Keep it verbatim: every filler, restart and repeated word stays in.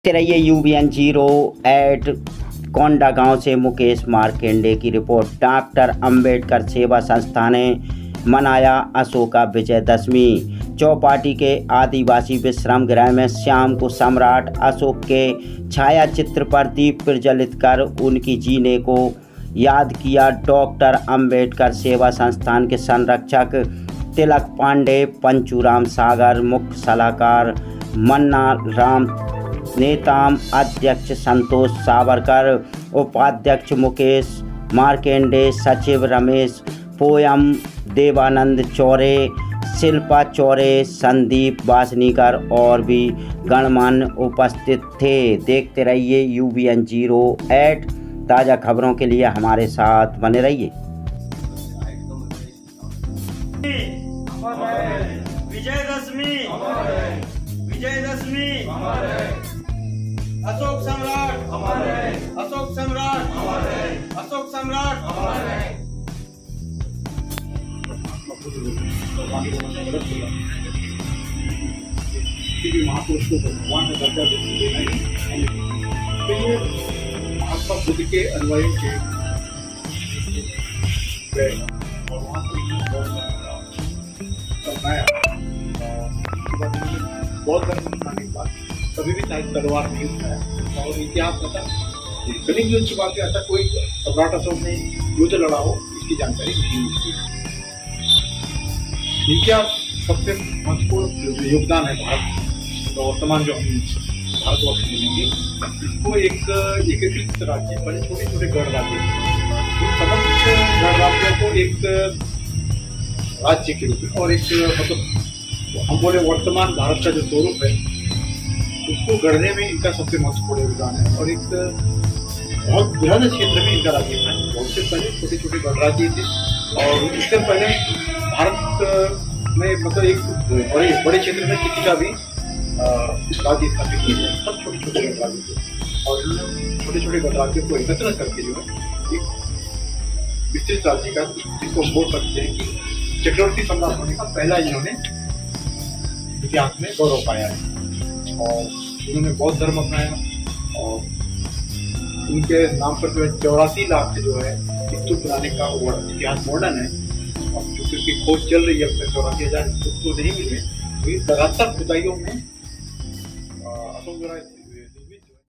देखते रहिए U V N zero eight Kondagaon से मुकेश मार्केंडे की रिपोर्ट। डॉक्टर अंबेडकर सेवा संस्था ने मनाया अशोका विजयदशमी। चौपाटी के आदिवासी विश्राम गृह में शाम को सम्राट अशोक के छाया चित्र पर दीप प्रज्वलित कर उनकी जीने को याद किया। डॉक्टर अंबेडकर सेवा संस्थान के संरक्षक तिलक पांडे, पंचूराम सागर, मुख्य सलाहकार मन्ना राम नेताम, अध्यक्ष संतोष सावरकर, उपाध्यक्ष मुकेश मार्केंडे, सचिव रमेश पोयम, देवानंद चौरे, शिल्पा चौरे, संदीप वासनीकर और भी गणमान्य उपस्थित थे। देखते रहिए U V N zero eight. ताज़ा खबरों के लिए हमारे साथ बने रहिए। विजयदशमी विजयदशमी अशोक सम्राट हमारे, अशोक सम्राट हमारे, अशोक सम्राट हमारे। किसी भी महापुरुष को भगवान का दर्जा देना ही तो ये महात्मा बुद्ध के अनुयायियों के गए और वहाँ पर बहुत बनाने के बाद कभी भी चाहे तलवार नहीं उठाया और इतिहास में था कलिंग युद्ध की बात ऐसा कोई सम्राट अशोक ने युद्ध लड़ा हो इसकी जानकारी नहीं मिलती। इनका सबसे महत्वपूर्ण योगदान है भारत तो वर्तमान जो हम भारतवर्ष में लेंगे इसको एक एकीकृत राज्य बड़े छोटे छोटे गढ़ राज्य समस्त गढ़ राज्यों को एक राज्य के रूप में और एक मतलब हम बोले वर्तमान भारत का जो स्वरूप है उसको गढ़ने में इनका सबसे महत्वपूर्ण योगदान है और एक बहुत बृहद क्षेत्र में इनका राज्य था। बहुत से पहले छोटे छोटे गढ़ राज्य थे और इससे पहले भारत में मतलब एक बड़े बड़े क्षेत्र में किसी का भी राज्य स्थापित नहीं हुआ। सब छोटे छोटे गढ़ राज्य थे और इन्होंने छोटे छोटे गढ़ राज्यों को एकत्र करके जो है एक विस्तृत राज्य का जिसको हम बोल सकते हैं कि चक्रवर्ती सम्राट होने का पहला इन्होंने इतिहास में गौरव पाया है और उन्होंने बौद्ध धर्म अपनाया और उनके नाम पर जो है चौरासी लाख जो है स्तूप बनाने का इतिहास वर्णन है और जो उसकी खोज चल रही है अब तक चौरासी हजार स्तूप तो नहीं मिले। लगातार खुदाइयों में अशोक